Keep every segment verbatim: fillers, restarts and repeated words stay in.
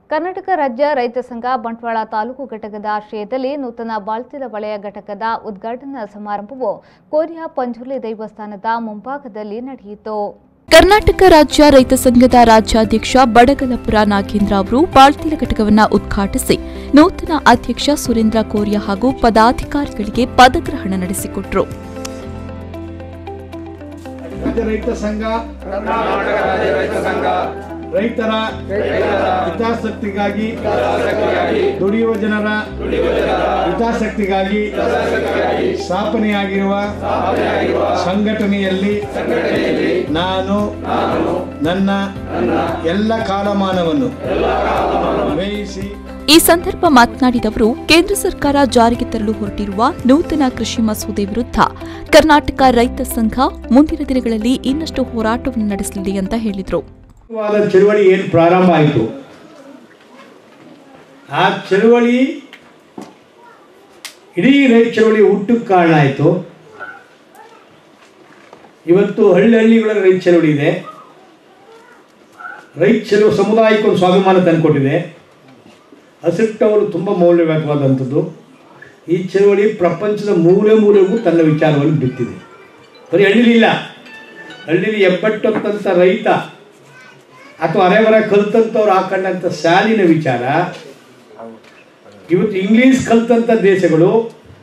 ಕರ್ನಾಟಕ ರಾಜ್ಯ ರೈತ ಸಂಘ ಬಂಟ್ವಾಳ ತಾಲೂಕು ಘಟಕದ ಆಶ್ರಯದಲ್ಲಿ ನೂತನ ಬಾಳ್ತಿಲ ವಲಯ ಘಟಕದ ಉದ್ಘಾಟನಾ ಸಮಾರಂಭವು ಕೋರಿಯ ಪಂಜುರ್ಲಿ ದೇವಸ್ಥಾನದ ಮುಂಭಾಗದಲ್ಲಿ ನಡೆಯಿತು. ಕರ್ನಾಟಕ ರಾಜ್ಯ ರೈತ ಸಂಘದ ರಾಜ್ಯಾಧ್ಯಕ್ಷ ಬಡಗಲಪುರ ನಾಗೇಂದ್ರ ಅವರು ಬಾಳ್ತಿಲ ಘಟಕವನ್ನು ಉದ್ಘಾಟಿಸಿ ನೂತನ ಅಧ್ಯಕ್ಷ ಸುರೇಂದ್ರ ಕೋರಿಯ ಹಾಗೂ ಪದಾಧಿಕಾರಿಗಳಿಗೆ ಪದಗ್ರಹಣ ನಡೆಸಿಕೊಟ್ಟರು. ರೈತ ಸಂಘ ರೈತರ ಹಿತಾಸಕ್ತಿಗಾಗಿ ದುಡಿಯುವ ಜನರ ಹಿತಾಸಕ್ತಿಗಾಗಿ ಸ್ಥಾಪನೆಯಾಗಿರುವ ಸಂಘಟನೆಯಲ್ಲಿ ನಾನು ನನ್ನ ಎಲ್ಲ ಕಾಲಮಾನವನ್ನು ವ್ಯಯಿಸಿ ಈ ಸಂದರ್ಭ ಮಾತನಾಡಿದವರು ಕೇಂದ್ರ ಸರ್ಕಾರ ಜಾರಿಗೆ ತರಲು ಹೊರಟಿರುವ ನೂತನ ಕೃಷಿ ಮಸೂದೆ ವಿರುದ್ಧ ಕರ್ನಾಟಕ ರೈತ ಸಂಘ ಮುಂದಿನ ದಿನಗಳಲ್ಲಿ ಇನ್ನಷ್ಟು ಹೋರಾಟವನ್ನು ನಡೆಸಲಿದೆ ಅಂತ ಹೇಳಿದರು. ಚಳವಳಿ ಏನು ಪ್ರಾರಂಭ ಆಯಿತು, ಆ ಚಳವಳಿ ಇಡೀ ರೈತ ಚಳವಳಿ ಹುಟ್ಟಕ್ಕೆ ಕಾರಣ ಆಯಿತು. ಇವತ್ತು ಹಳ್ಳಿ ಹಳ್ಳಿಗಳ ರೈತ ಚಳವಳಿ ಇದೆ. ರೈತ ಚಳವಳಿ ಸಮುದಾಯಕ್ಕೆ ಒಂದು ಸ್ವಾಭಿಮಾನ ತಂದುಕೊಟ್ಟಿದೆ. ಹಸಿಟ್ಟವರು ತುಂಬ ಮೌಲ್ಯವಾದವಾದಂಥದ್ದು. ಈ ಚಳವಳಿ ಪ್ರಪಂಚದ ಮೂಲೆ ಮೂಲೆಗೂ ತನ್ನ ವಿಚಾರವನ್ನು ಬಿತ್ತಿದೆ. ಬರೀ ಹಳ್ಳಿಲಿ ಇಲ್ಲ, ಹಳ್ಳಿಲಿ ಎಪ್ಪತ್ತೊತ್ತಂಥ ರೈತ ಅಥವಾ ಅರೆಬರ ಕಲ್ತಂಥವ್ರು ಹಾಕೊಂಡಂಥ ಶಾಲಿನ ವಿಚಾರ ಇವತ್ತು ಇಂಗ್ಲೀಷ್ ಕಲ್ತಂಥ ದೇಶಗಳು,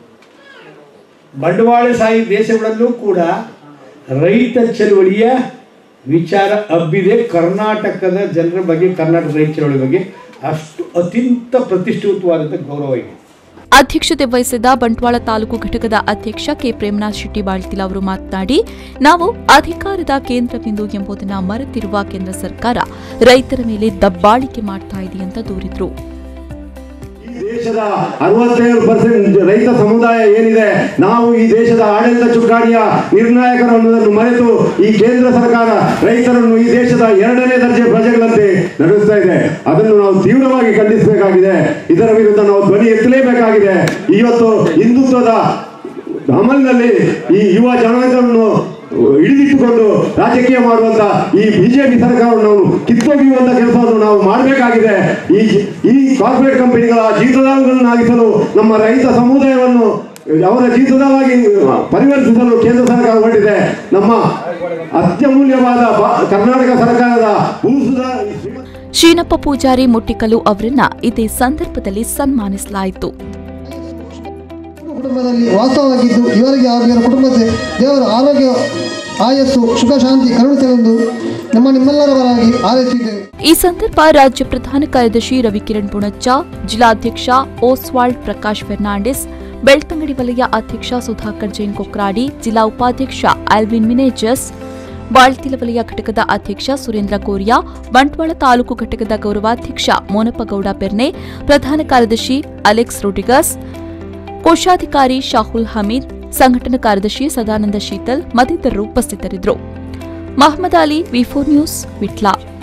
ಬಂಡವಾಳಶಾಹಿ ದೇಶಗಳಲ್ಲೂ ಕೂಡ ರೈತ ಚಳವಳಿಯ ವಿಚಾರ ಹಬ್ಬಿದೆ. ಕರ್ನಾಟಕದ ಜನರ ಬಗ್ಗೆ, ಕರ್ನಾಟಕ ರೈತ ಚಳವಳಿ ಬಗ್ಗೆ ಅಷ್ಟು ಅತ್ಯಂತ ಪ್ರತಿಷ್ಠಿತವಾದಂಥ ಗೌರವ ಇದೆ. ಅಧ್ಯಕ್ಷತೆ ವಹಿಸಿದ ಬಂಟ್ವಾಳ ತಾಲೂಕು ಘಟಕದ ಅಧ್ಯಕ್ಷ ಕೆ ಪ್ರೇಮನಾಥ್ ಶೆಟ್ಟಿ ಬಾಳ್ತಿಲ ಅವರು ಮಾತನಾಡಿ, ನಾವು ಅಧಿಕಾರದ ಕೇಂದ್ರಬಿಂದು ಎಂಬುದನ್ನು ಮರೆತಿರುವ ಕೇಂದ್ರ ಸರ್ಕಾರ ರೈತರ ಮೇಲೆ ದಬ್ಬಾಳಿಕೆ ಮಾಡ್ತಾ ಇದೆ ಅಂತ ದೂರಿದ್ರು. ದೇಶದ ಅರವತ್ತೇಳು ಪರ್ಸೆಂಟ್ ರೈತ ಸಮುದಾಯ ಏನಿದೆ, ನಾವು ಈ ದೇಶದ ಆಡಳಿತ ಚುಕ್ಕಾಣಿಯ ನಿರ್ಣಾಯಕರು ಅನ್ನೋದನ್ನು ಮರೆತು ಈ ಕೇಂದ್ರ ಸರ್ಕಾರ ರೈತರನ್ನು ಈ ದೇಶದ ಎರಡನೇ ದರ್ಜೆ ಪ್ರಜೆಗಳಂತೆ ನಡೆಸ್ತಾ ಇದೆ. ಅದನ್ನು ನಾವು ತೀವ್ರವಾಗಿ ಖಂಡಿಸಬೇಕಾಗಿದೆ. ಇದರ ವಿರುದ್ಧ ನಾವು ಧ್ವನಿ ಎತ್ತಲೇಬೇಕಾಗಿದೆ. ಇವತ್ತು ಹಿಂದುತ್ವದ ಅಮಲಿನಲ್ಲಿ ಈ ಯುವ ಜನಾಂಗವನ್ನು ಹಿಡಿದಿಟ್ಟುಕೊಂಡು ರಾಜಕೀಯ ಮಾಡುವಂತ ಈ ಬಿಜೆಪಿ ಸರ್ಕಾರವನ್ನು ನಾವು ಕಿತ್ತೊಗೆಯುವಂತ ಕೆಲಸವನ್ನು ನಾವು ಮಾಡಬೇಕಾಗಿದೆ. ಈ ಈ ಕಾರ್ಪೊರೇಟ್ ಕಂಪನಿಗಳ ಜೀತದಾಳಗಳನ್ನಾಗಿಸಲು ನಮ್ಮ ರೈತ ಸಮುದಾಯವನ್ನು ಅವರ ಜೀತದಾಳಾಗಿ ಪರಿವರ್ತಿಸಲು ಕೇಂದ್ರ ಸರ್ಕಾರ ಹೊರಟಿದೆ. ನಮ್ಮ ಅತ್ಯಮೂಲ್ಯವಾದ ಕರ್ನಾಟಕ ಸರ್ಕಾರದ ಭೂಸುದ ಶ್ರೀನಪ್ಪ ಪೂಜಾರಿ ಮುಟ್ಟಿಕಲು ಅವರನ್ನ ಇದೇ ಸಂದರ್ಭದಲ್ಲಿ ಸನ್ಮಾನಿಸಲಾಯಿತು. ಕುಟುಂಬದಲ್ಲಿ ವಾಸ್ತವವಾಗಿದ್ದು ಇವರಿಗೆ ಹಾಗೂ ಇವರ ಕುಟುಂಬದ ದೇವರ ಆರೋಗ್ಯ, ಆಯಸ್ಸು, ಸುಖ, ಶಾಂತಿ ಕರುಣಿಸಲೆಂದು ನಮ್ಮ ನಿಮ್ಮೆಲ್ಲರ ಪರವಾಗಿ ಹಾರೈಸಿದ್ದೇವೆ. ಈ ಸಂದರ್ಭ ರಾಜ್ಯ ಪ್ರಧಾನ ಕಾರ್ಯದರ್ಶಿ ರವಿಕಿರಣ್ ಪುಣಚ್ಚ, ಜಿಲ್ಲಾಧ್ಯಕ್ಷ ಓಸ್ವಾಲ್ಡ್ ಪ್ರಕಾಶ್ ಫೆರ್ನಾಂಡಿಸ್, ಬೆಳ್ತಂಗಡಿ ವಲಯ ಅಧ್ಯಕ್ಷ ಸುಧಾಕರ್ ಜೈನ್ ಕೊಕ್ರಾಡಿ, ಜಿಲ್ಲಾ ಉಪಾಧ್ಯಕ್ಷ ಆಲ್ವಿನ್ ಮಿನೇಜಸ್, ಬಾಳ್ತಿಲ ವಲಯ ಘಟಕದ ಅಧ್ಯಕ್ಷ ಸುರೇಂದ್ರ ಕೋರಿಯಾ, ಬಂಟ್ವಾಳ ತಾಲೂಕು ಘಟಕದ ಗೌರವಾಧ್ಯಕ್ಷ ಮೋನಪ್ಪಗೌಡ ಪೆರ್ನೆ, ಪ್ರಧಾನ ಕಾರ್ಯದರ್ಶಿ ಅಲೆಕ್ಸ್ ರೋಡ್ರಿಗಸ್, ಕೋಶಾಧಿಕಾರಿ ಶಾಹುಲ್ ಹಮೀದ್, ಸಂಘಟನಾ ಕಾರ್ಯದರ್ಶಿ ಸದಾನಂದ ಶೀತಲ್ ಮತ್ತಿತರರು ಉಪಸ್ಥಿತರಿದ್ದರು. Mohammed Ali, V four news, Vitla.